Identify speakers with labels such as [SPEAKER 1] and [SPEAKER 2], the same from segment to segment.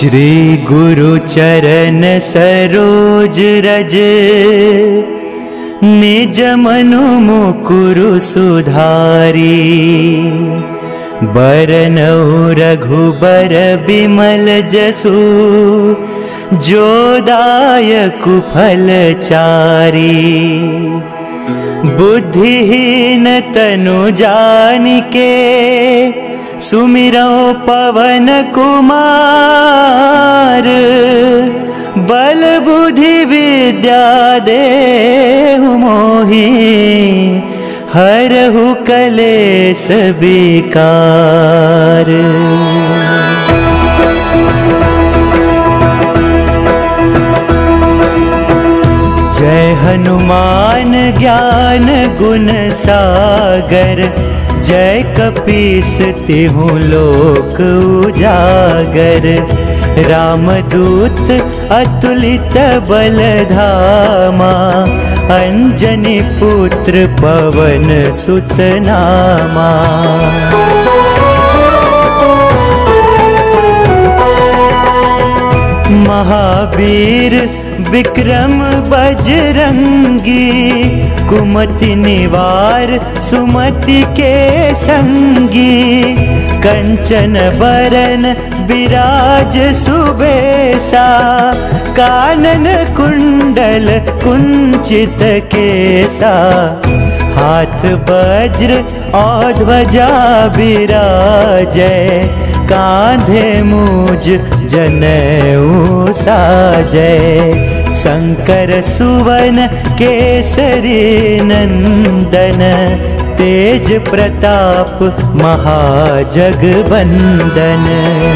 [SPEAKER 1] श्री गुरु चरण सरोज रज, निज मनु मुकुरु सुधारी। बरनउँ रघुबर बिमल जसु, जो दायकु फल चारी। बुद्धिहीन तनु जानिके, सुमिरौ पवन कुमार। बल बुद्धि विद्या देहु मोहि, हरहु कलेस विकार। जय हनुमान ज्ञान गुण सागर, जय कपीस तिहु लोक उजागर। रामदूत अतुलित बल धामा, अंजनी पुत्र पवन सुत नामा। महावीर विक्रम बजरंगी, कुमति निवार सुमति के संगी। कंचन बरन विराज सुबेसा, कानन कुंडल कुंचित केसा। हाथ वज्र और ध्वजा विराजै, कांधे मूज जनेऊ साजै। शंकर सुवन केसरी नंदन, तेज प्रताप महाजगवंदन।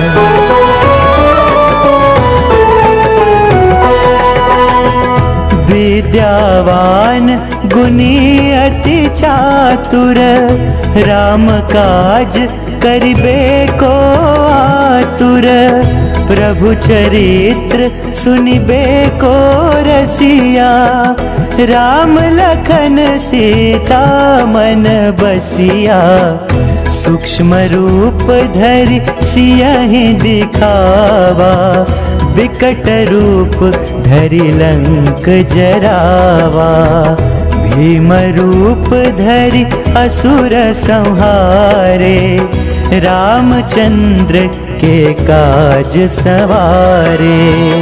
[SPEAKER 1] विद्यावान गुणी अति चातुर, राम काज करिबे को आतुर। प्रभु चरित्र सुनिबे को रसिया, राम लखन सीता मन बसिया। सूक्ष्म रूप धरि सियहि दिखावा, विकट रूप धरि लंक जरावा। भीम रूप धरि असुर संहारे, रामचंद्र के काज सवारे।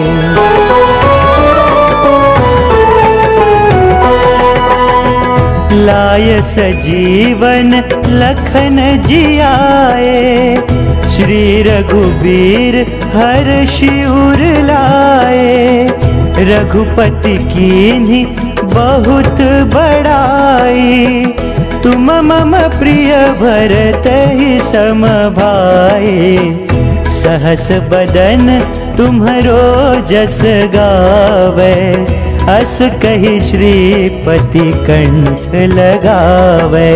[SPEAKER 1] लाय सजीवन लखन जियाए, श्री रघुबीर हर्षि उर लाए। रघुपति कीन्ही बहुत बड़ाई, तुम मम प्रिय भरतहि सम भाई। सहस बदन तुम्हरो जस गावे, अस कहि श्रीपति कंठ लगावे।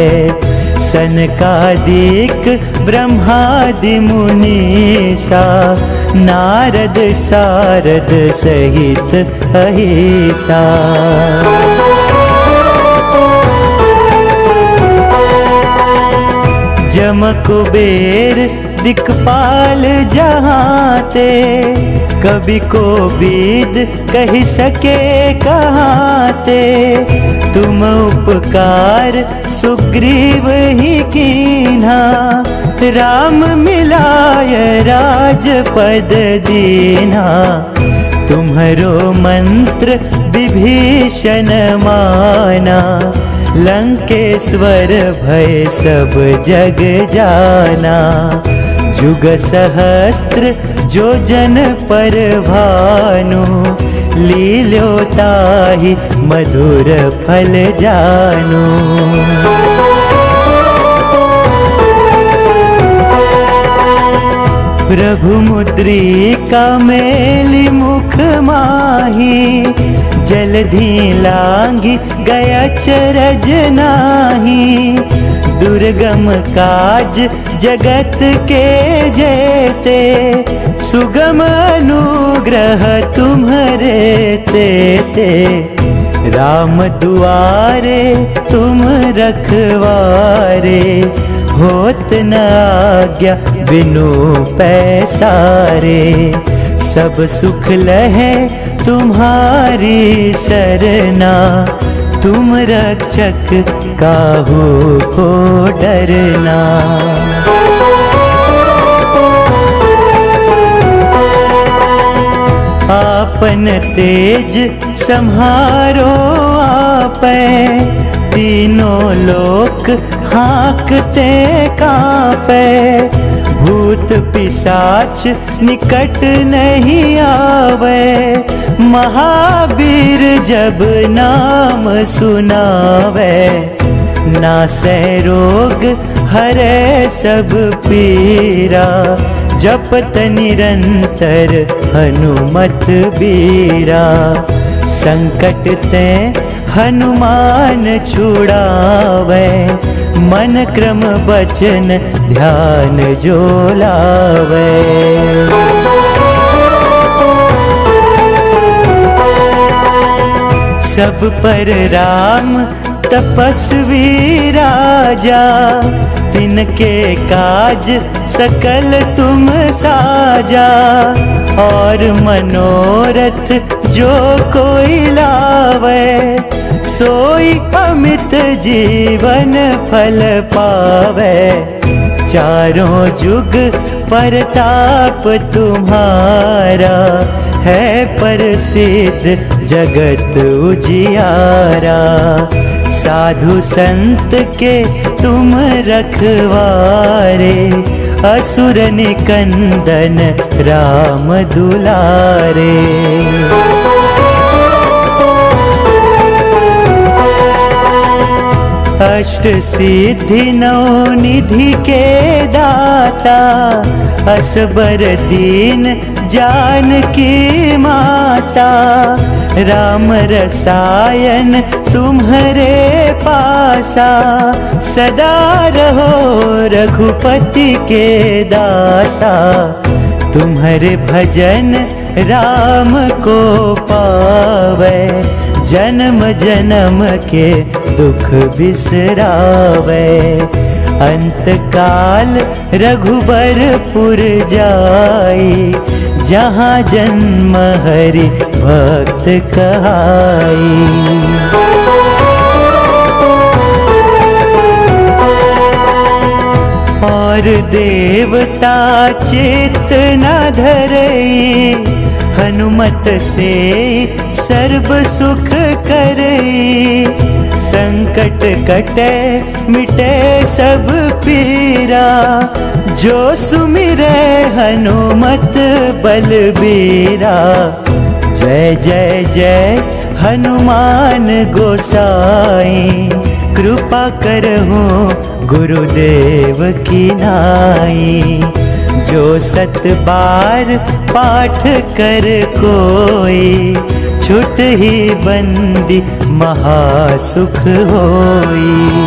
[SPEAKER 1] सनकादिक ब्रह्मादि मुनीसा, नारद सारद सहित अहिसा। जम कुबेर दिक्पाल जहाँते, कवि कोविद कहि सके कहाते। तुम उपकार सुग्रीव ही कीन्हा, राम मिलाय राजपद दीन्हा। तुम्हरो मंत्र विभीषण माना, लंकेश्वर भय सब जग जाना। जुग सहस्त्र जो जन पर भानु, लील्यो ताहि मधुर फल जानू। प्रभु मुद्रिका मेलि मुख माही, जलधि लांघि गया चरज नाही। दुर्गम काज जगत के जेते, सुगम अनुग्रह तुम्हरे तेते। राम दुआरे तुम रखवारे, होत न आज्ञा बिनु पैसारे। सब सुख लहे तुम्हारी सरना, तुम रक्षक काहू को डरना। आपन तेज सम्हारो आपे, तीनों लोक हाँकते कांपे। भूत पिशाच निकट नहीं आवे, महावीर जब नाम सुनावे। नासै रोग हरे सब पीरा, जपत निरंतर हनुमत बीरा। संकट ते हनुमान छुड़ावे, मन क्रम बचन ध्यान जो लावे। सब पर राम तपस्वी राजा, तिनके काज सकल तुम साजा। और मनोरथ जो कोई लावे, सोई अमित जीवन फल पावे। चारों जुग परताप तुम्हारा, है प्रसिद्ध जगत उजियारा। साधु संत के तुम रखवारे, असुर निकंदन राम दुलारे। अष्ट सिद्धि नौ निधि के दाता, असबर दीन जानकी माता। राम रसायन तुम्हारे पासा, सदा रहो रघुपति के दासा। तुम्हारे भजन राम को पावे, जन्म जन्म के दुख बिसरावे। अंत काल रघुबरपुर जाई, जहाँ जन्म हरि भक्त कहाई। और देवता चित्त न धरई, हनुमत से सर्व सुख करई। संकट कटे मिटे सब पीरा, जो सुमिरे हनुमत बलबीरा। जय जय जय हनुमान गोसाई, कृपा करहु गुरुदेव की नाई। जो 7 बार पाठ कर कोई, छुट ही बंदी महासुख होई।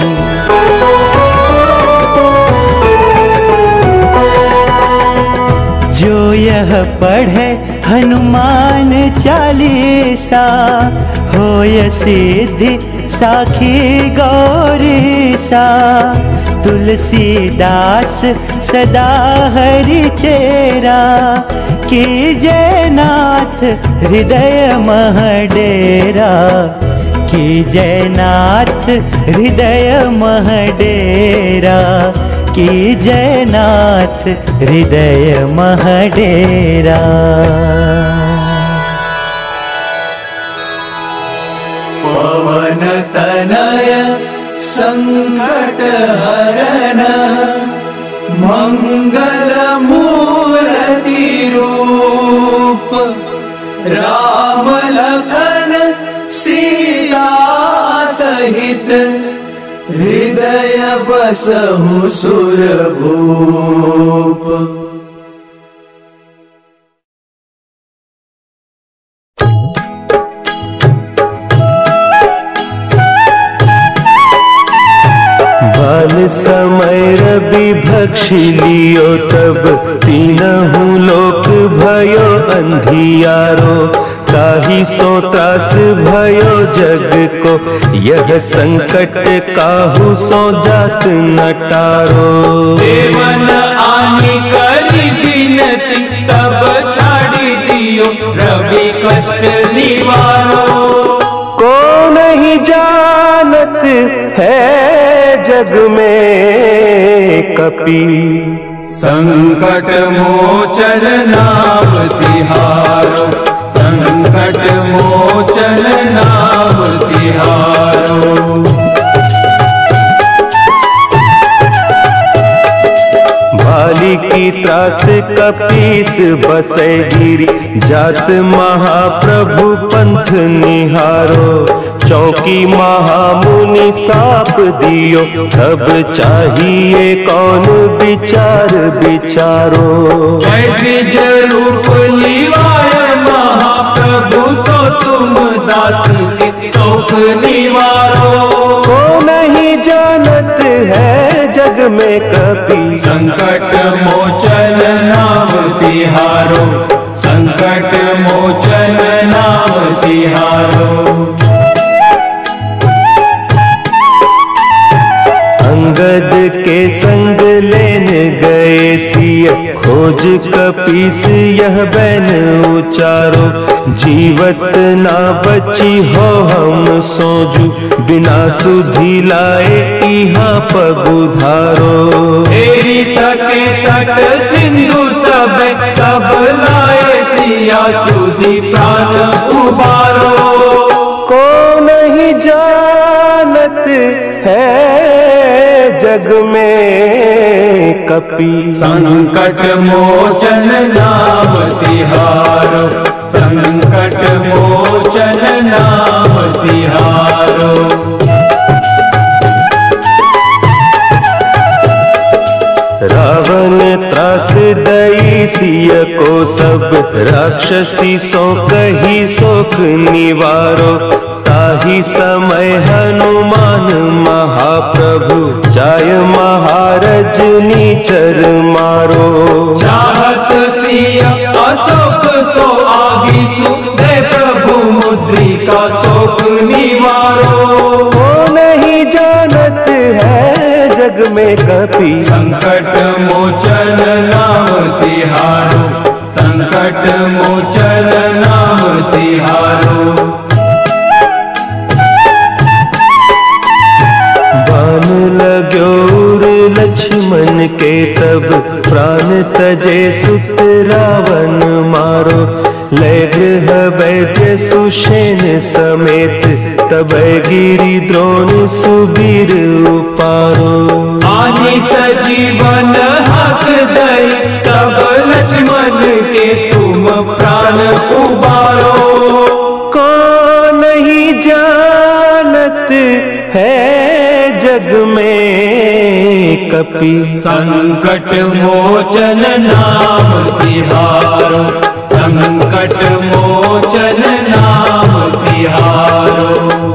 [SPEAKER 1] जो यह पढ़े हनुमान चालीसा, होय सिद्धि साखी गौरीसा। तुलसीदास सदा हरि चेरा, कीजय नाथ हृदय मह डेरा। कीजय नाथ हृदय मह डेरा, कीजय नाथ हृदय मह डेरा।
[SPEAKER 2] पवन तनय संकट हरन, मंगल मूर्ति रूप। राम लखन सीता सहित, हृदय बसहु सुरभूप।
[SPEAKER 3] समय रवि भक्षी लियो, तब तीनहु लोक भयो अंधियारो। काहि सो त्रास भयो जग को, यह संकट काहू सो जात न टारो।
[SPEAKER 2] देवन आनी करी बिनती, तब छाड़ी दी निवारो।
[SPEAKER 3] को नहीं जानत है जग में कपि,
[SPEAKER 2] संकट मोचन नाम तिहारो, संकट मोचन नाम तिहारो।
[SPEAKER 3] भाली की त्रास कपीस बसे गिरी, जात महाप्रभु पंथ निहारो। चौकी महामुनि साप दियो, तब चाहिए कौन विचार विचारो।
[SPEAKER 2] वैद्य रूप लिवाय महाप्रभु, सो तुम दास के शोक निवारो।
[SPEAKER 3] को नहीं जानत है जग में कपि,
[SPEAKER 2] संकट मोचन नाम तिहारो, संकट मोचन नाम तिहारो।
[SPEAKER 3] अंगद के संग लेन गए सिय, खोज कपीस यह बैन उचारो। जीवत ना बची हो हम सोजू, बिना सुधि लाए इहाँ पगुधारो।
[SPEAKER 2] तेरी तके तट सिंधु सब, तब लाए सिया सुधि प्राण उबारो।
[SPEAKER 3] को नहीं जानत है जग में कपि,
[SPEAKER 2] संकट मोचन नाम तिहारो, संकट मोचन नाम तिहारो।
[SPEAKER 3] रावण त्रास दई सिय को सब, राक्षसी सो कही सोख निवारो। ताही समय हनुमान महाप्रभु, जाय महारज नीचर मारो।
[SPEAKER 2] चाहत सिया अशोक सो आगीसु, दे प्रभु मुद्रिका शोक निवारो।
[SPEAKER 3] को नहीं जानत है जग में कपि,
[SPEAKER 2] संकट मोचन नाम तिहारो, संकट मोचन नाम तिहारो।
[SPEAKER 3] बान लाग्योर लक्ष्मण के तब, प्राण तजे सुत रावण मारो। लय गृह वैद्य सुषेण समेत, तब गिरि द्रोण सुबीर उपारो।
[SPEAKER 2] आनी सजीवन हाथ दई, तब लक्ष्मण के तुम प्राण उबारो।
[SPEAKER 3] को नहीं जानत है जग में कपि,
[SPEAKER 2] संकट मोचन नाम तिहारो, संकट मोचन नाम तिहारो।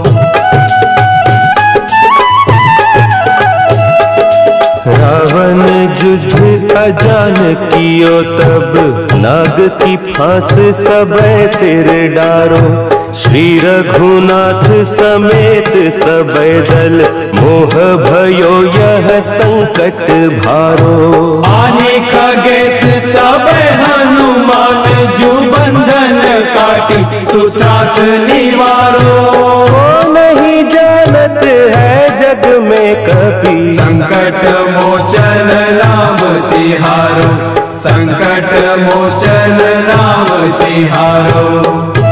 [SPEAKER 3] रावण युद्ध अजान कियो तब, नाग की फांस सब सिर डारो। श्री रघुनाथ समेत सब दल, मोह भयो यह संकट भारो।
[SPEAKER 2] आने खगेश तब हनुमान, जू बंधन काटी सुत्रास निवारो।
[SPEAKER 3] को नहीं जानत है जग में कपि,
[SPEAKER 2] संकट मोचन नाम तिहारो, संकट मोचन नाम तिहारो।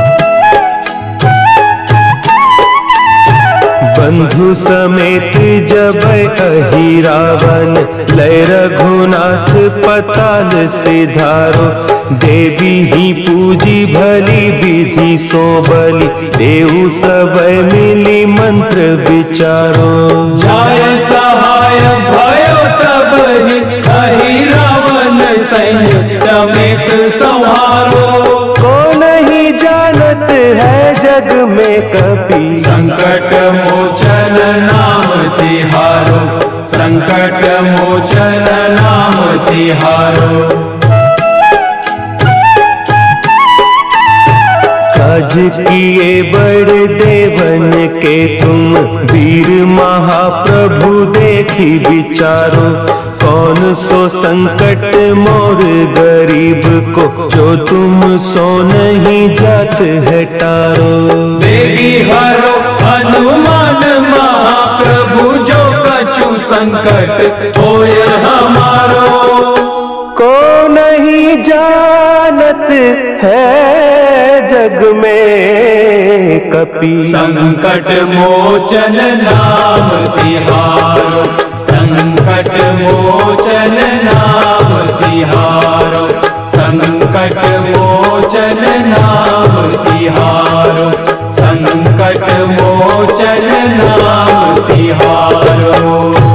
[SPEAKER 3] बंधु समेत जब अहि रावण, लय रघुनाथ पताल सिधारो। देवी ही पूजी भली विधि सो बलि, देहु सब मिली मंत्र विचारो।
[SPEAKER 2] जाय सहाय भयो तब ही, अहि रावण सैन्य समेत संहारो।
[SPEAKER 3] को नहीं जानत है जग में कपि,
[SPEAKER 2] संकट मोचन नाम तिहारो, संकट मोचन नाम तिहारो।
[SPEAKER 3] राज किए बड़े देवन के तुम, वीर महाप्रभु देखी विचारो, कौन सो संकट मोर गरीब को, जो तुम सो नहीं जात है टारो।
[SPEAKER 2] बेगी हरो हनुमान महाप्रभु, जो कछु संकट होय हमारो।
[SPEAKER 3] को नहीं जानत है जग में कपि,
[SPEAKER 2] संकट मोचन नाम तिहारो, संकट मोचन नाम तिहारो, संकट मोचन नाम तिहारो, संकट मोचन नाम तिहारो।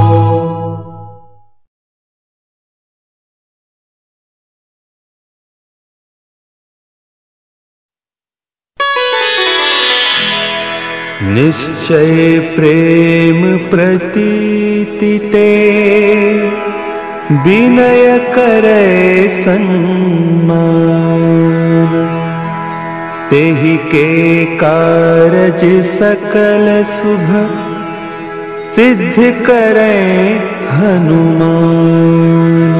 [SPEAKER 3] निश्चय प्रेम प्रतीति ते, विनय करे सन्मान, तेहि के कारज सकल शुभ, सिद्ध करे हनुमान।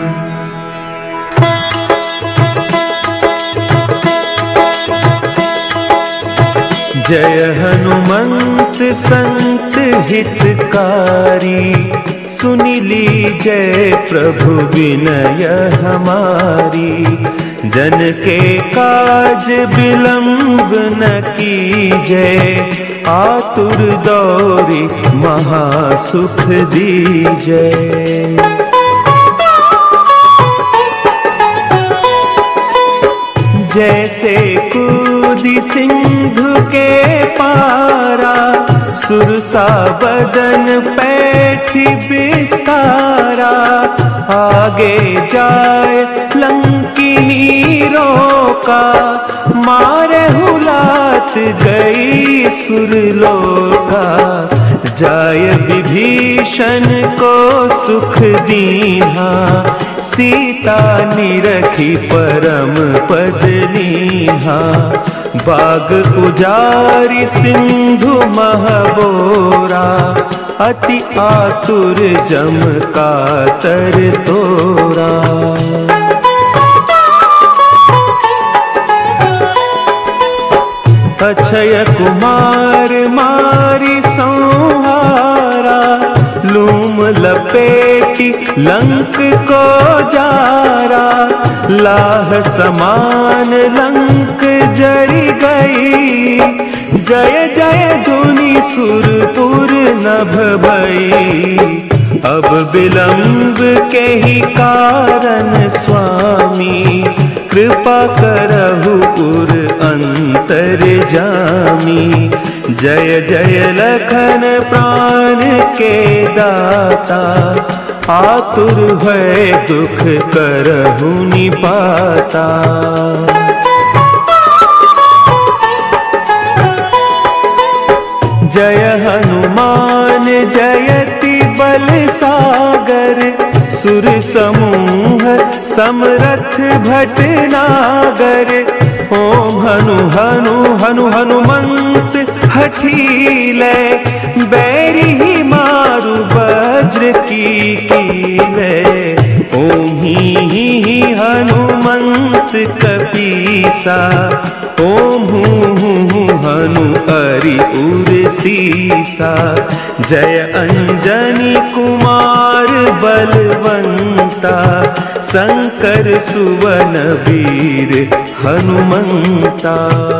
[SPEAKER 3] जय हनुमंत संत हितकारी, सुनि लीजय प्रभु विनय हमारी। जन के काज विलंब न कीजय, आतुर दौरी महासुख दीजय। जैसे कूदी सिंधु के पारा, सुरसा बदन पैठी बिस्तारा। आगे जाए लंकिनी रोका, मारे हुलात गई सुरलोका। जाय विभीषण को सुख दीन्हा, सीता निरखी परम पद लीन्हा। बाग उजारी सिंधु महबोरा, अति आतुर जम कातर तोरा। अक्षय कुमार मारी संहारा, लूम लपेटी लंक को जारा। लाह समान लंक जरी गई, जय जय धुनि सुरपुर नभ भई। अब विलंब के ही कारण स्वामी, कृपा करहु पुर अंतर जामी। जय जय लखन प्राण के दाता, आतुर भय दुख करहु निपाता। जय हनुमान जयति बल सागर, सुर समूह समरथ भटनागर। ओम हनु हनु हनु हनुमंत हठीले, बैरी ही मारु वज्र की कीले। ओम ही हनुमंत कपीसा, ओम हूँ हनु हरि उर सीसा। जय अंजनी कुमार बलवंता, शंकर सुवन वीर हनुमंता।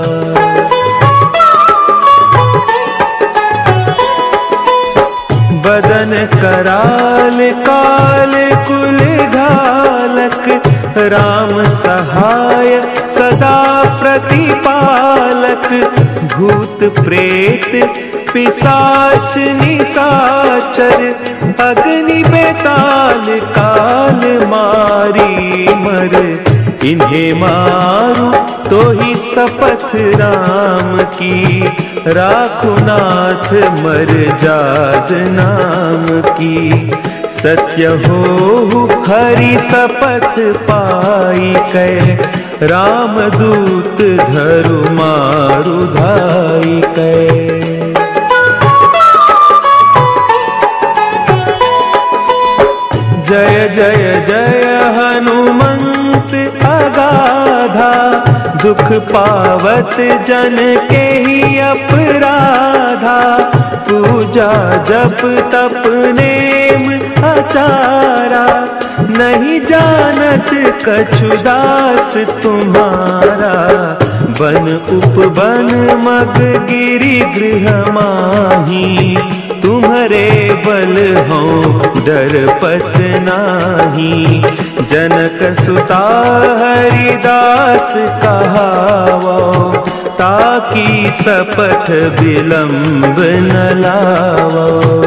[SPEAKER 3] बदन कराल काल कुल घालक, राम सहाय सदा प्रतिपालक। भूत प्रेत पिशाच निशाचर, अग्नि बेताल काल मारी मर। इन्हें मारू तो ही शपथ राम की, राखो नाथ मर जाद नाम की। सत्य हो हरि शपथ पाई कै, रामदूत धरु मारु धाई कै। जय जय जय हनुमंत अगाधा, दुख पावत जन के ही अपराधा। पूजा जप तप नेम आचारा, नहीं जानत कछु दास तुम्हारा। बन उपवन मग गिरि गृह माही, तुम्हारे बल हो डरपत नाही। जनक सुता हरिदास कहावो, ताकि सपथ विलंब न लावो।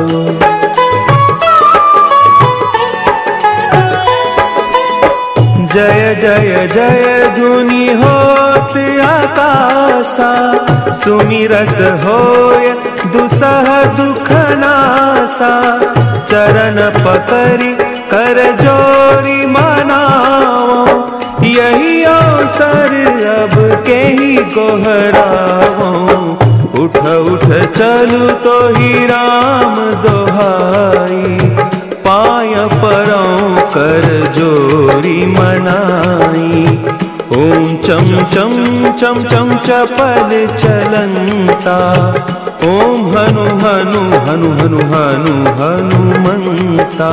[SPEAKER 3] जय जय जय धुनि होत आकाशा, सुमिरत होय दुसह दुख नासा। चरण पकड़ि कर जोरी मनाओ, यही अवसर अब के ही गोहराओ। उठ उठ चलू तो ही राम दोहाई, पाय परौ कर जोरी मनाई। ओम चम चम चम चम चपल चलंता, ओम हनु हनु हनु हनु हनु हनुमंता।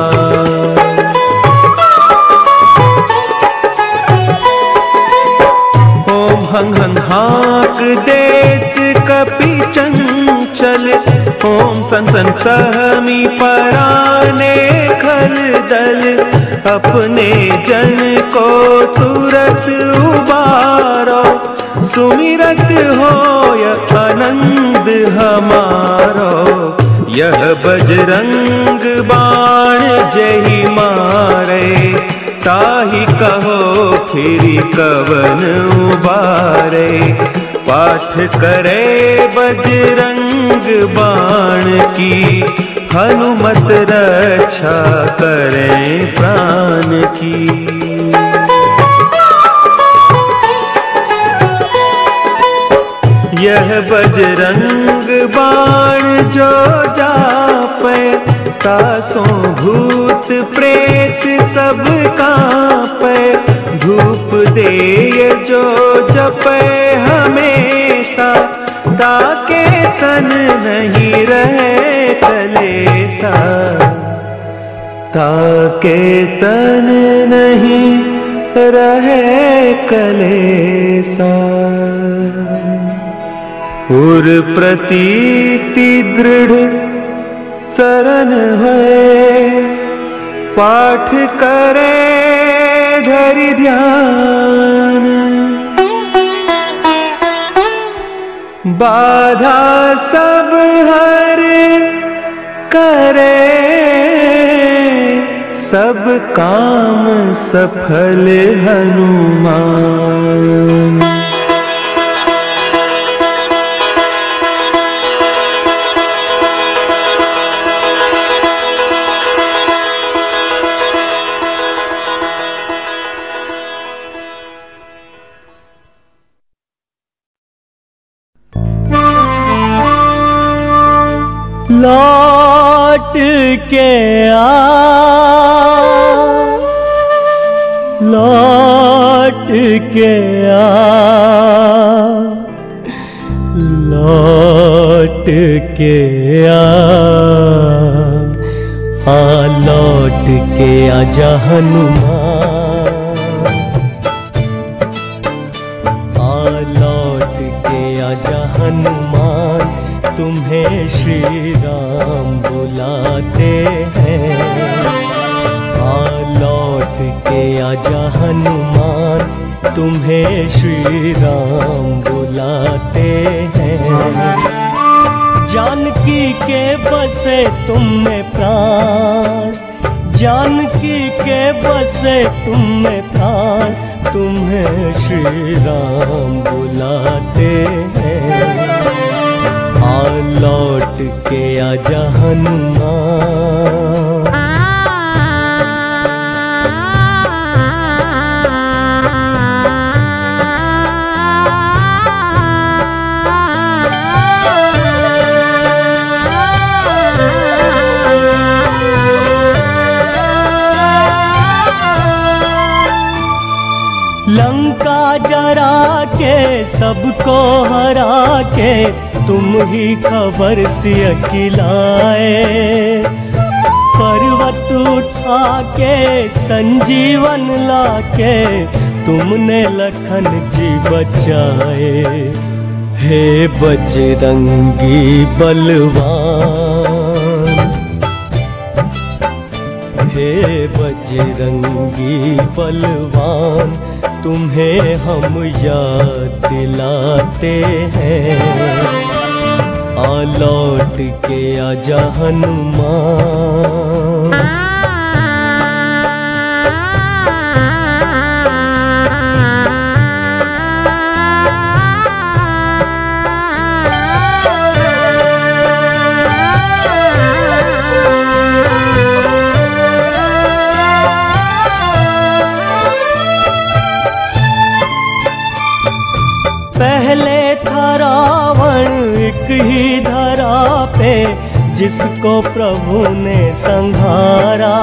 [SPEAKER 3] ओम हंग हंग हाक देत कपि चंचल, ओम सन सन सहमी पराने खल दल। अपने जन को तुरत उबारो, सुमिरत होय आनंद हमारो। यह बजरंग बाण जही मारे, ताहि कहो फिर कवन उबारे। पाठ करे बजरंग बाण की, हनुमत रक्षा करें प्राण की। यह बजरंग बाण जो जापै, तासों भूत प्रेत सब कांपै। धूप देय जो जपै हमेशा, ताके तन नहीं रहे कलेसा। ताके तन नहीं रहे कलेसा। उर प्रतीति दृढ़ शरण है, पाठ करे धरि ध्यान। बाधा सब हर करे, सब काम सफल हनुमान।
[SPEAKER 1] लौट के लौट के लौट के लौट के आजा हनुमान। लौट के आजा हनुमान, तुम्हें श्री राम बुलाते हैं। लौट के आजा हनुमान, तुम्हें श्री राम बुलाते हैं। जानकी के बसे तुम में प्राण, जानकी के बसे तुम में प्राण, तुम्हें श्री राम बुलाते हैं। लौट के आजा हनुमान। के सबको हरा के तुम ही खबर सी अखिलाए। पर्वत उठा के संजीवन लाके तुमने लखन जी बचाए। हे बजरंगी बलवान, हे बजरंगी बलवान, तुम्हें हम याद दिलाते हैं। आ लौट के आजा हनुमान। पहले था रावण एक ही धरा पे, जिसको प्रभु ने संहारा।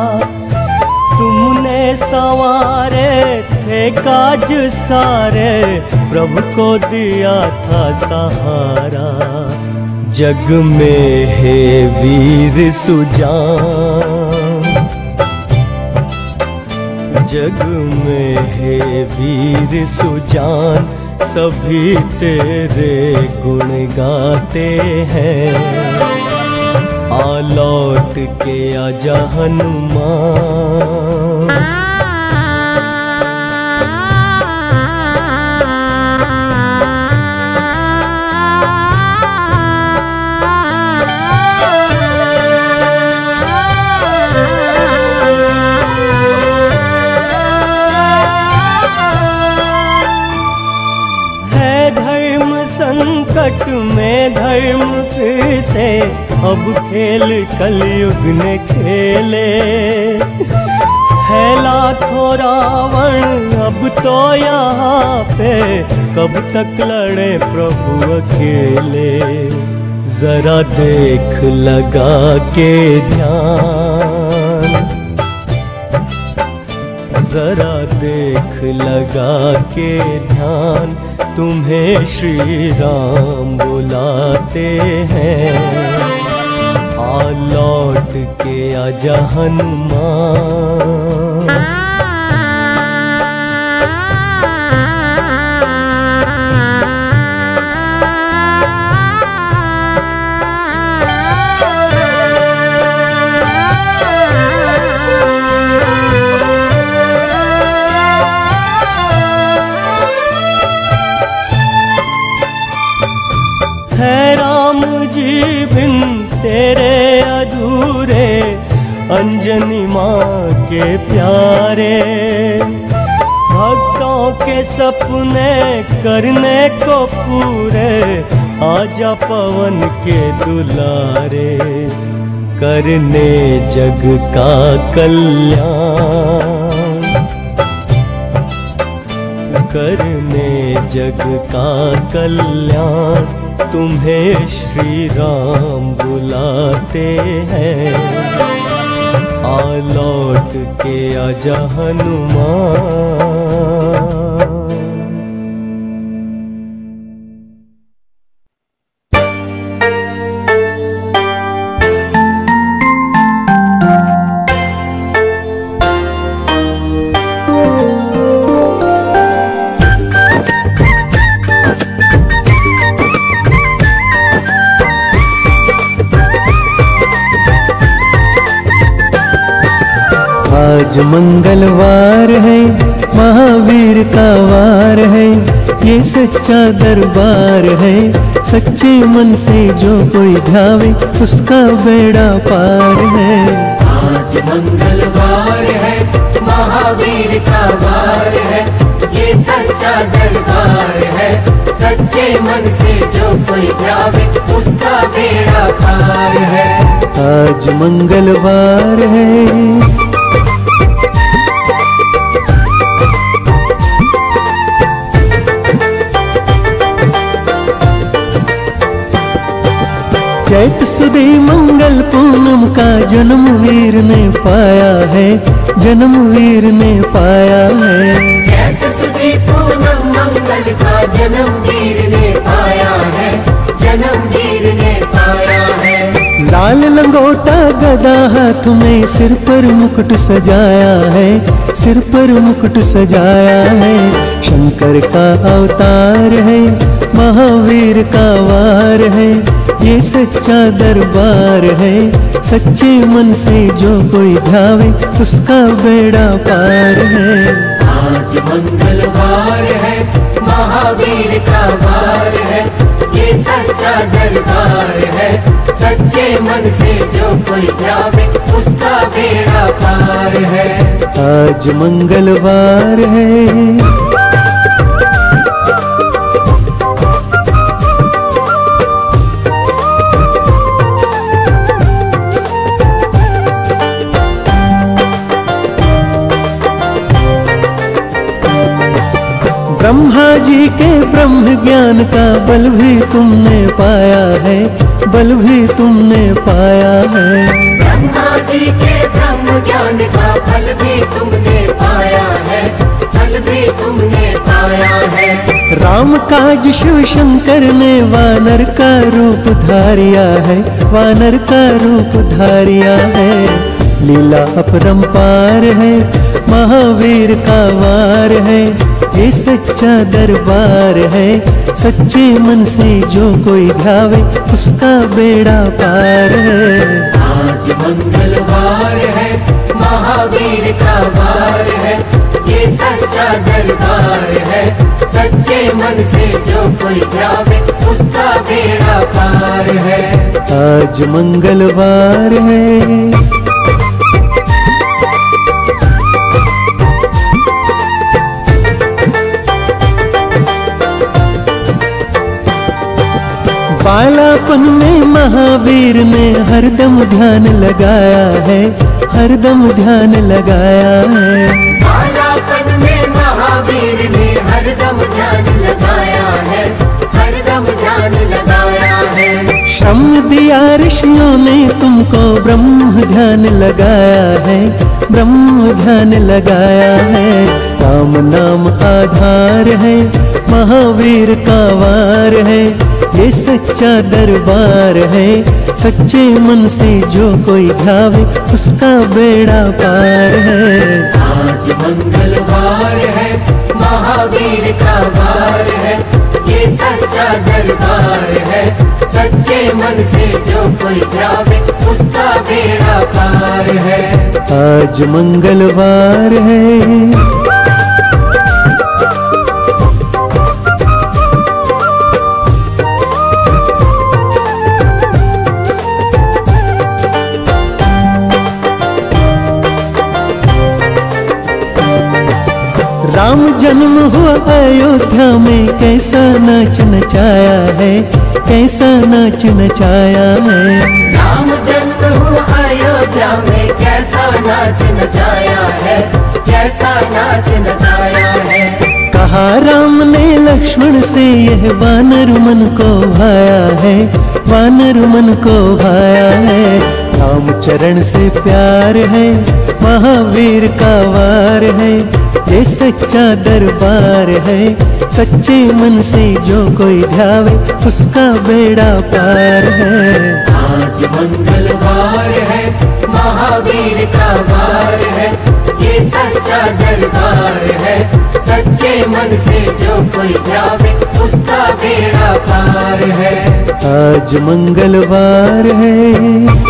[SPEAKER 1] तुमने सवारे थे काज सारे, प्रभु को दिया था सहारा। जग में है वीर सुजान, जग में है वीर सुजान, सभी तेरे गुण गाते हैं। आ लौट के आजा हनुमान। संकट में धर्म फिर से अब खेल कलयुग ने खेले। है लाखों रावण अब तो यहाँ पे, कब तक लड़े प्रभु अकेले। जरा देख लगा के ध्यान, जरा देख लगा के ध्यान, तुम्हें श्री राम बुलाते हैं। आ लौट के आजा हनुमान। है राम जी बिन तेरे अधूरे, अंजनी माँ के प्यारे। भक्तों के सपने करने को पूरे, आजा पवन के दुलारे। करने जग का कल्याण, करने जग का कल्याण, तुम्हें श्री राम बुलाते हैं। आ लौट के आजा हनुमान।
[SPEAKER 4] आज मंगलवार है, महावीर का वार है, ये सच्चा दरबार है। सच्चे मन से जो कोई ध्यावे, उसका बेड़ा पार है।
[SPEAKER 2] आज मंगलवार है, महावीर का वार है, ये सच्चा दरबार है। सच्चे मन से जो कोई ध्यावे, उसका बेड़ा पार है।
[SPEAKER 4] आज मंगलवार है। चैत सुदी मंगल पूनम का जन्म वीर ने पाया है, जन्म वीर ने पाया है।
[SPEAKER 2] चैत सुदी पूनम मंगल लाल का जन्म वीर ने पाया है, जन्म वीर ने पाया है।
[SPEAKER 4] लाल लंगोटा गदा हाथ में, सिर पर मुकुट सजाया है, सिर पर मुकुट सजाया है। शंकर का अवतार है, महावीर का वार है, ये सच्चा दरबार है। सच्चे मन से जो कोई ध्यावे उसका बेड़ा पार है।
[SPEAKER 2] आज मंगलवार है, महावीर का वार है, ये सच्चा दरबार है। सच्चे मन से जो कोई ध्यावे उसका बेड़ा पार है।
[SPEAKER 4] आज मंगलवार है। ब्रह्मा जी के ब्रह्म ज्ञान का बल भी तुमने पाया है, बल भी तुमने पाया है।
[SPEAKER 2] ब्रह्मा जी के ब्रह्म ज्ञान का फल भी तुमने पाया है, फल भी तुमने पाया है।
[SPEAKER 4] राम काज शिव शंकर ने वानर का रूप धारिया है, वानर का रूप धारिया है। लीला अपरंपार है, महावीर का वार है, ये सच्चा दरबार है। सच्चे मन से जो कोई ध्यावे उसका बेड़ा पार है।
[SPEAKER 2] आज मंगलवार है, महावीर का वार है, ये सच्चा दरबार है। सच्चे मन से जो कोई ध्यावे उसका बेड़ा पार है।
[SPEAKER 4] आज मंगलवार है। बालापन में महावीर ने हरदम ध्यान लगाया है, हरदम ध्यान लगाया है।
[SPEAKER 2] बालापन में महावीर ने हरदम ध्यान लगाया है, हरदम ध्यान लगाया है।
[SPEAKER 4] श्रम दिया ऋषियों ने तुमको, ब्रह्म ध्यान लगाया है, ब्रह्म ध्यान लगाया है। राम नाम आधार है, महावीर का वार है, ये सच्चा दरबार है। सच्चे मन से जो कोई ध्यावे उसका बेड़ा पार है।
[SPEAKER 2] आज मंगलवार है, महावीर का वार है, ये सच्चा दरबार है। सच्चे मन से जो कोई ध्यावे उसका बेड़ा पार है।
[SPEAKER 4] आज मंगलवार है। राम जन्म हुआ अयोध्या में, कैसा नाच नचाया है, कैसा नाच नचाया है।
[SPEAKER 2] राम जन्म हुआ अयोध्या में, कैसा नाच नचाया है, कैसा नाच नचाया है।
[SPEAKER 4] कहा राम ने लक्ष्मण से यह वानर मन को भाया है, वानर मन को भाया है। राम चरण से प्यार है, महावीर का वार है, ये सच्चा दरबार है। सच्चे मन से जो कोई ध्यावे उसका बेड़ा पार है।
[SPEAKER 2] आज मंगलवार है, महावीर का वार है, ये सच्चा दरबार है। सच्चे मन से जो कोई ध्यावे उसका बेड़ा पार है।
[SPEAKER 4] आज मंगलवार है।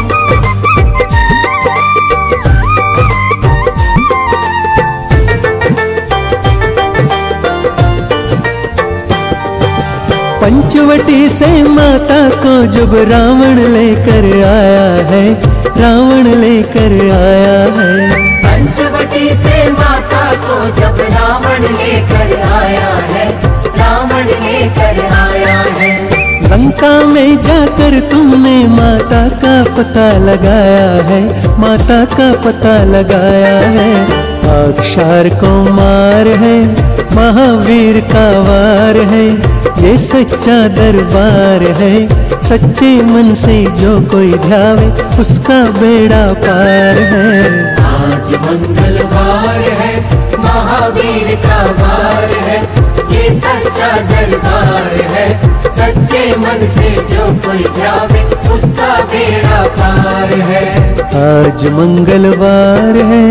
[SPEAKER 4] पंचवटी से माता को जब रावण लेकर आया है, रावण लेकर आया है।
[SPEAKER 2] पंचवटी से माता को जब रावण लेकर आया है, रावण लेकर आया है।
[SPEAKER 4] लंका में जाकर तुमने माता का पता लगाया है, माता का पता लगाया है। अक्षर को मार है, महावीर का वार है, ये सच्चा दरबार है। सच्चे मन से जो कोई ध्यावे उसका बेड़ा पार है।
[SPEAKER 2] आज मंगलवार है, महावीर का वार है, ये सच्चा दरबार है, सच्चे मन से जो कोई ध्यावे उसका बेड़ा पार है।
[SPEAKER 4] आज मंगलवार है,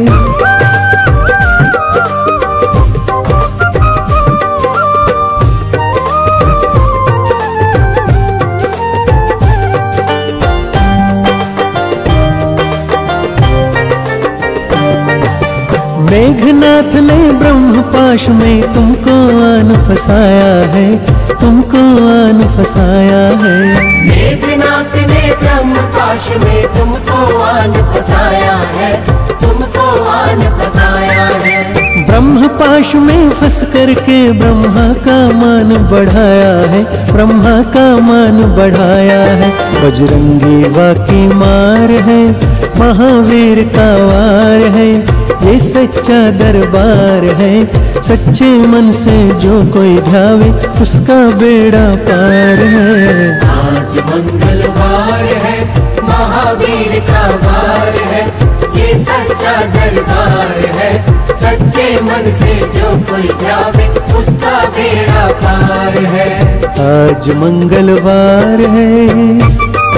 [SPEAKER 4] मेघनाथ ने ब्रह्मपाश में तुमको आन फसाया है, तुमको आन फसाया है।
[SPEAKER 2] मेघनाथ ने ब्रह्मपाश में तुमको आन फसाया है, तुमको आन फसाया है।
[SPEAKER 4] ब्रह्मपाश में फंस करके ब्रह्मा का मान बढ़ाया है, ब्रह्मा का मान बढ़ाया है। बजरंगी बाकी मार है, महावीर का वार है, ये सच्चा दरबार है। सच्चे मन से जो कोई ध्यावे उसका बेड़ा पार है।
[SPEAKER 2] आज मंगलवार है, महावीर का वार है, ये सच्चा दरबार है। सच्चे मन से जो कोई ध्यावे उसका बेड़ा पार है।
[SPEAKER 4] आज मंगलवार है,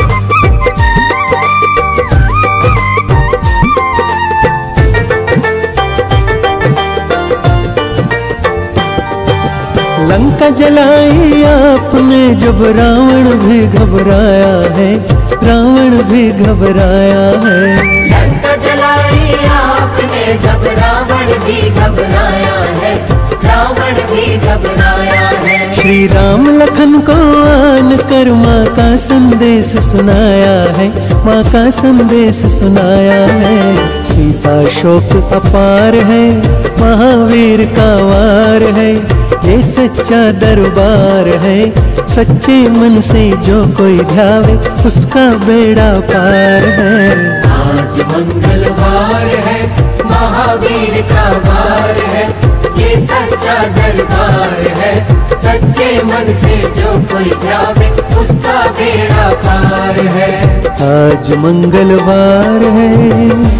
[SPEAKER 4] लंका जलाई आपने जब रावण भी घबराया है, रावण भी घबराया है।
[SPEAKER 2] लंका जलाई आपने जब रावण भी घबराया है, रावण भी घबराया है।
[SPEAKER 4] श्री राम लखन को आन कर माँ का संदेश सुनाया है, माँ का संदेश सुनाया है। सीता शोक अपार है, महावीर का वार है, ये सच्चा दरबार है। सच्चे मन से जो कोई ध्यावे उसका बेड़ा पार है।
[SPEAKER 2] आज मंगलवार है, महावीर का वार है, ये सच्चा दरबार है। सच्चे मन से जो कोई ध्यावे उसका बेड़ा पार है।
[SPEAKER 4] आज मंगलवार है,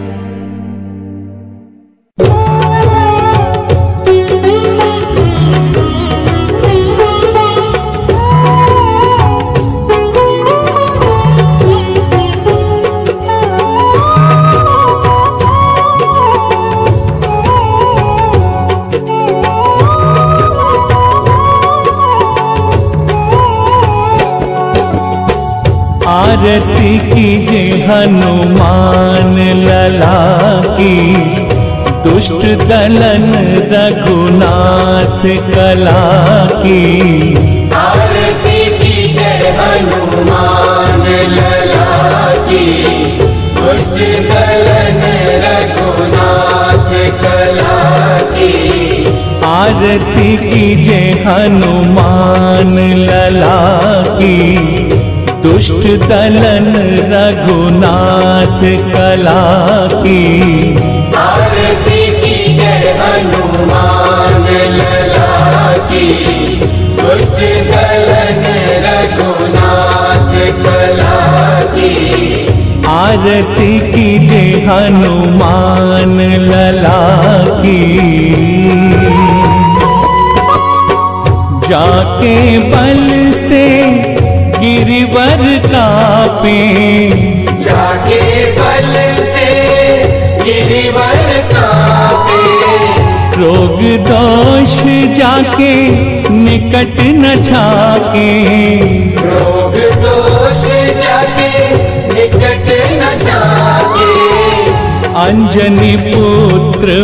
[SPEAKER 1] आरती कीजिए हनुमान लला की, दुष्ट दलन रघुनाथ कला की।
[SPEAKER 2] आरती कीजिए हनुमान लला की, दुष्ट दलन रघुनाथ कला की।
[SPEAKER 1] आरती कीजिए हनुमान लला की, दुष्ट दलन रघुनाथ कला की।
[SPEAKER 2] आरती कीजिए हनुमान लला की, दुष्ट दलन रघुनाथ कला की।
[SPEAKER 1] आरती कीजिए हनुमान लला की। जाके बल से गिरिवर कापे,
[SPEAKER 2] जाके बल से गिरिवर कापे।
[SPEAKER 1] रोग दोष जाके निकट न झाके,
[SPEAKER 2] रोग दोष जाके निकट न झाके।
[SPEAKER 1] अंजनी पुत्र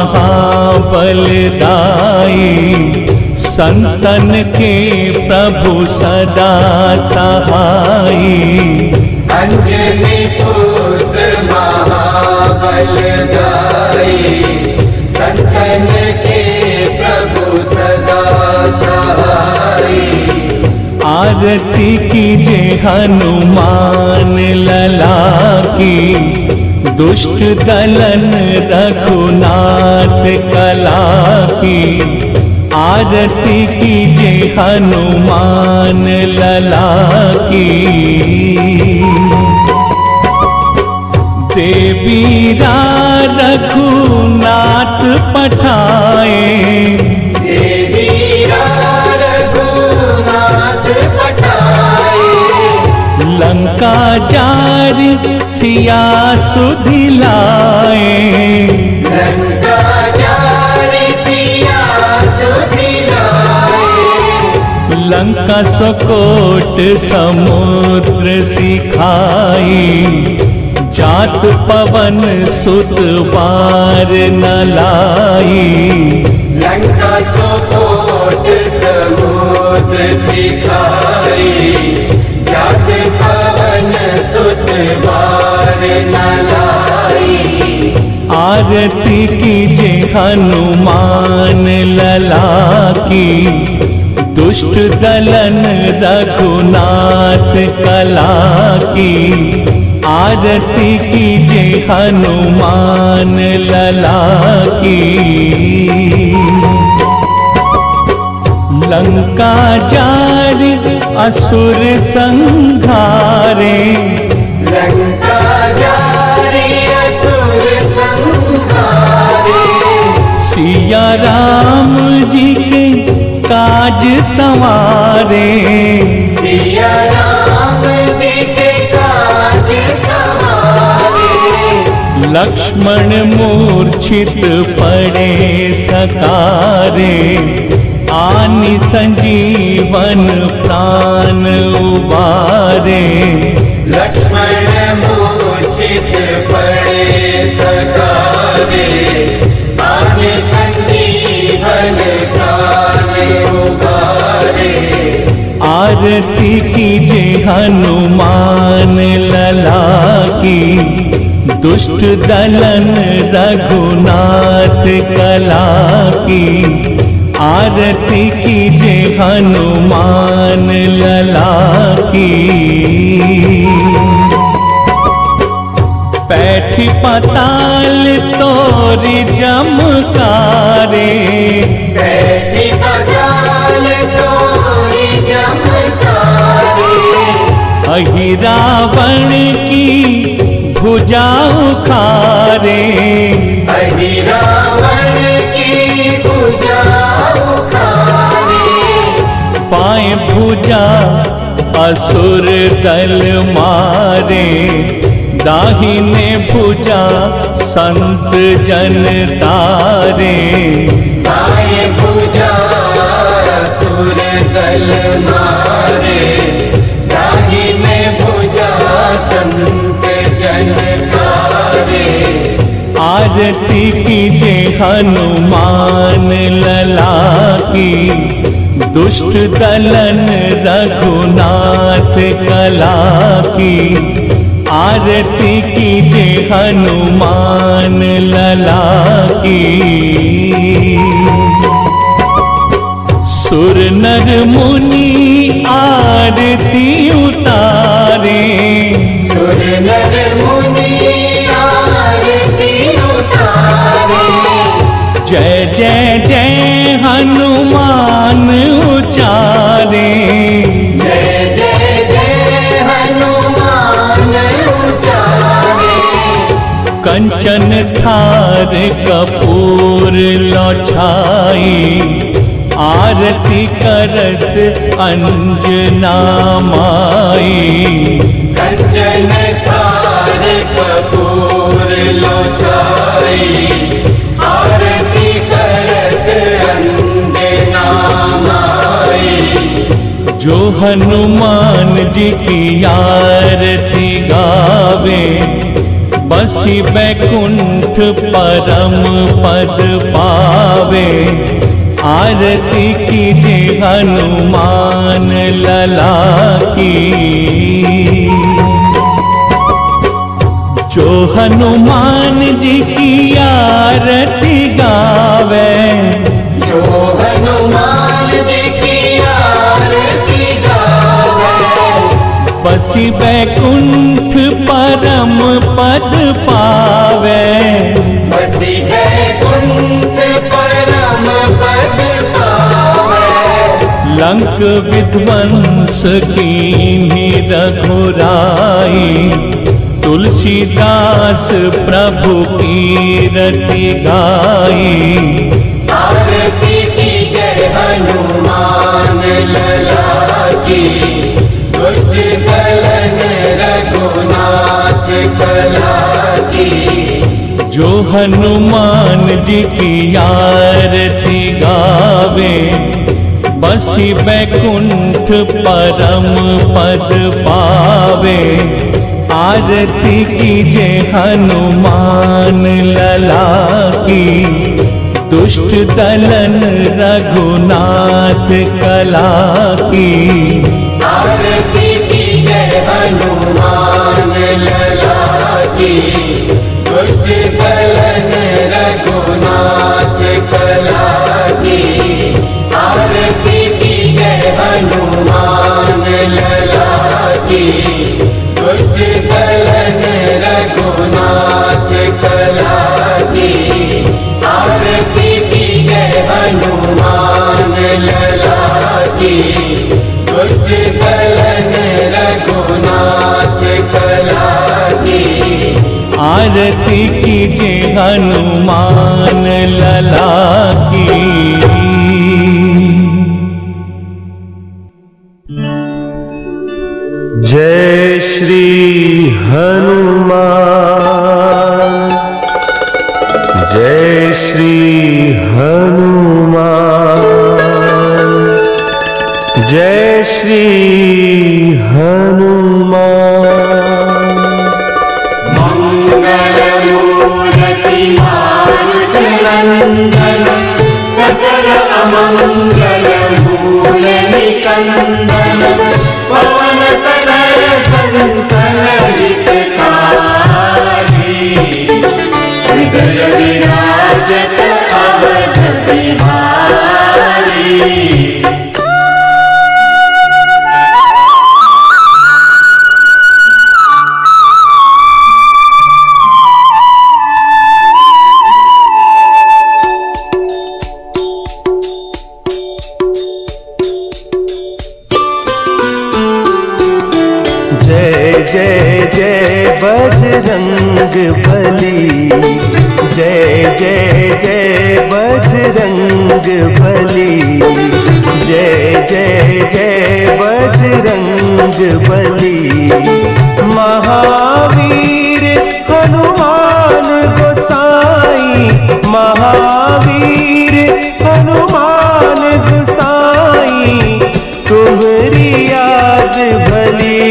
[SPEAKER 1] महाबलदाई, संतन के प्रभु सदा सहाई।
[SPEAKER 2] अंजनी पुत्र महाबलदाई, संतन के प्रभु सदा सहाई।
[SPEAKER 1] आरती कीजिए हनुमान लला की, दुष्ट दलन रघुनाथ कला की। आरती कीजिए हनुमान लला की। देवीरा रघुनाथ पठाए,
[SPEAKER 2] देवी
[SPEAKER 1] लंका जारी सिया सुधिलाए,
[SPEAKER 2] लंका जारी सिया सुधिलाए,
[SPEAKER 1] लंका सकोट समुद्र सिखाई, जात पवन सुत बार न लाई।
[SPEAKER 2] लंका सोकोट समुद्र सिखाई, जात पवन सुत बार न लाई।
[SPEAKER 1] आरती कीजे हनुमान लला की, दुष्ट दलन रघुनाथ कला की। आरती कीजे हनुमान लला की। लंका जारी असुर संघारे,
[SPEAKER 2] लंका जारी असुर संहारे,
[SPEAKER 1] सिया राम जी के काज संवारे।
[SPEAKER 2] सिया राम जी के काज संवारे,
[SPEAKER 1] लक्ष्मण मूर्छित पड़े सकारे, आनि संजीवन प्राण उबारे।
[SPEAKER 2] लक्ष्मण मूर्छित पड़े सकारे, आनि संजीवन प्राण उबारे।
[SPEAKER 1] आरती कीजे हनुमान लला की, दुष्ट दलन रघुनाथ कला की। आरती कीजे हनुमान लला की। पैठी पताल तोरी जमकारे,
[SPEAKER 2] बैठी पताल तोरी जमकारे,
[SPEAKER 1] अहि रावण की भुजा उखारे।
[SPEAKER 2] अहि रावण की भुजा उखारे,
[SPEAKER 1] पाए भुजा असुर दल मारे, दाहिने भुजा संत जन तारे।
[SPEAKER 2] बाएं भुजा असुर दल मारे, दाहिने भुजा संत जन तारे।
[SPEAKER 1] आरती कीजे हनुमान लला की, दुष्ट दलन रघुनाथ कला की। आरती कीजे हनुमान लला की। सुर नर मुनि आरती उतारे,
[SPEAKER 2] सुर नर मुनि आरती उतारे,
[SPEAKER 1] जय जय जय हनुमान उचारे।
[SPEAKER 2] जय जय जय हनुमान उचारे,
[SPEAKER 1] कंचन थार कपूर लौछाई, आरती करत अंजना माई।
[SPEAKER 2] कंचन थार कपूर लोचाई, आरती करत अंजना माई।
[SPEAKER 1] जो हनुमान जी की आरती गावे, बसी बैकुंठ परम पद पावे। आरती कीजे हनुमान लला की। जो हनुमान जी की आरती गावे,
[SPEAKER 2] जो हनुमान जी की आरती गावे,
[SPEAKER 1] बसी बैकुंठ परम पद पावे।
[SPEAKER 2] बसी बैकुंठ परम पद पावे।
[SPEAKER 1] लंक विध्वंस कीन्ही रघुराई, तुलसीदास प्रभु की रति गाई।
[SPEAKER 2] आरती की जय हनुमान लला की, दुष्ट दलन कला की।
[SPEAKER 1] जो हनुमान जी की आरती गावे, बसी बैकुंठ परम पद पावे। आरती कीजे हनुमान लला की, दुष्ट दलन रघुनाथ कला की।
[SPEAKER 2] आरती कीजे हनुमान लला की, दुष्ट दलन रघुनाथ कला की। आरती कीजे हनुमान लला की, दुष्ट दलन रघुनाथ कला की। आरती कीजे हनुमान लला की, दुष्ट दलन रघुनाथ कला की।
[SPEAKER 1] आरती कीजे हनुमान लला की।
[SPEAKER 3] जय श्री हनुमान, जय श्री हनुमान, जय श्री हनुमान।
[SPEAKER 2] मंगलमूर्ति मारुत नंदन, सकल अमंगल मूल निकंदन। पवन तनय संतन हितकारी, हृदय विराजत अवध बिहारी।
[SPEAKER 3] बजरंग बली, जय जय जय बजरंग बली, जय जय जय बजरंग बली। महावीर हनुमान गोसाई, महावीर हनुमान गोसाई, तुम्हारी याद भली।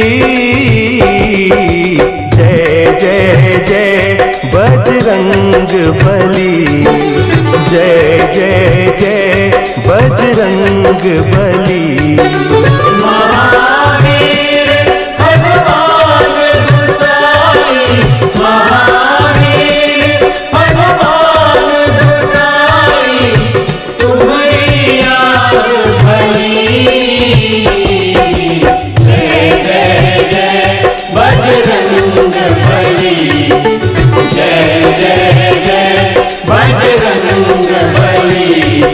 [SPEAKER 3] जय जय बजरंग बली, जय जय जय बजरंग बली।
[SPEAKER 2] महावीर हनुमान गोसाई, महावीर हनुमान गोसाई, तुम्हारी याद भली। जय जय जय बजरंग बली, जय जय जय बजरंग बली।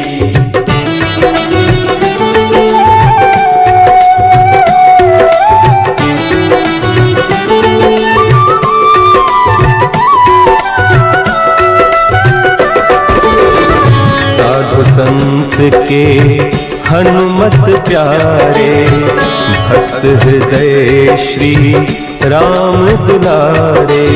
[SPEAKER 3] साधु संत के हनुमत प्यारे, भक्त हृदय श्री राम दुलारे।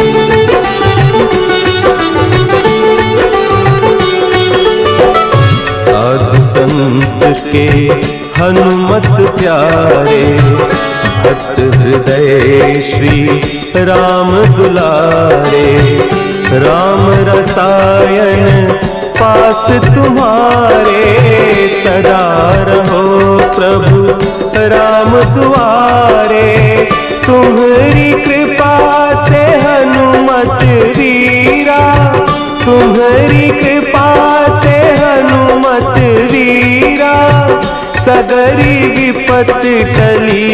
[SPEAKER 3] साधु संत के हनुमत प्यारे, भक्त हृदय श्री राम दुलारे। राम रसायन पास तुम्हारे, सदा रहो प्रभु राम दुआरे। तुम्हारी कृपा से हनुमत वीरा, तुम्हारी कृपा से हनुमत वीरा, सगरी विपत टली।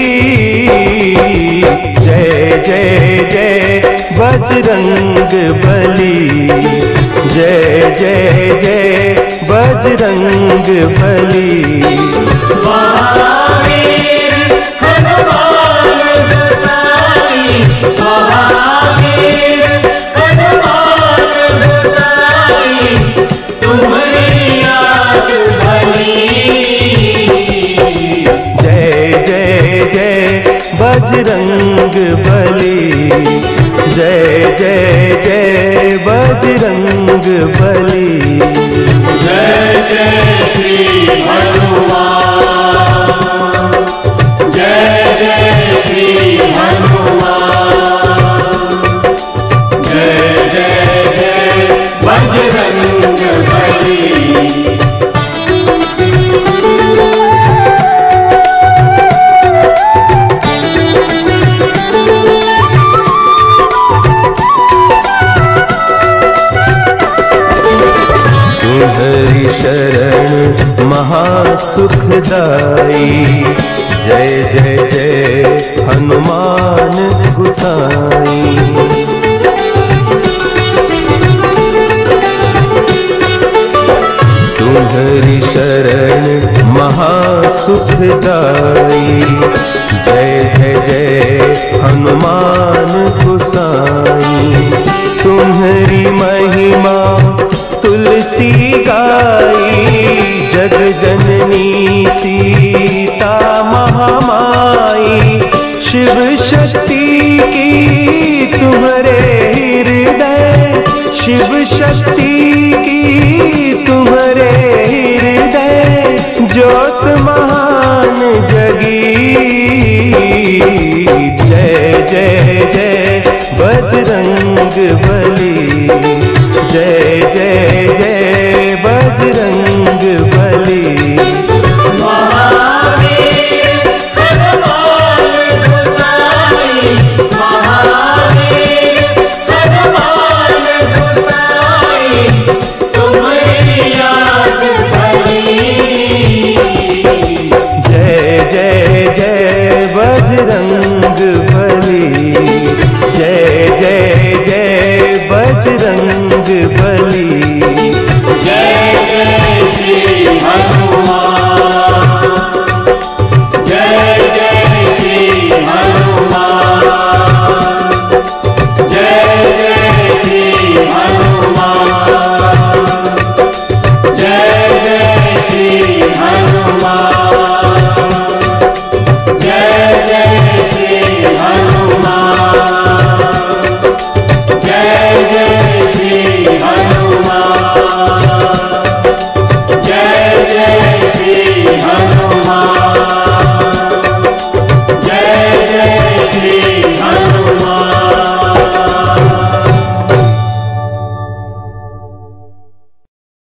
[SPEAKER 3] जय जय जय बजरंग बली, जय जय जय बजरंग बली।
[SPEAKER 2] महावीर हनुमान गोसाई, महावीर हनुमान गोसाई, तुम्हारी याद भली।
[SPEAKER 3] जय जय जय बजरंग बली। जय जय बजरंग बली।
[SPEAKER 1] जय जय श्री हनुमान, जय जय श्री हनुमान, जय जय जय बजरंग बली।
[SPEAKER 3] तुम्हारी शरण महासुखदाई, जय जय जय हनुमान गुसाई। तुम्हारी शरण महासुखदाई, जय जय जय हनुमान गुसाई। तुम्हारी महिमा तुलसी गाई, जग जननी सीता महामाई। शिव शक्ति की तुम्हारे हृदय, शिव शक्ति की तुम्हारे हृदय, ज्योत महान जगी। जय जय जय बजरंग बली, जय जय जय बजरंग बली।
[SPEAKER 1] महावीर हनुमान गोसाई, महावीर हनुमान गोसाई।